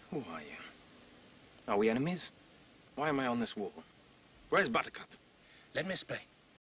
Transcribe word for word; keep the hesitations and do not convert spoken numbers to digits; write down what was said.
Who are you? Are we enemies? Why am I on this wall? Where's Buttercup? Let me explain.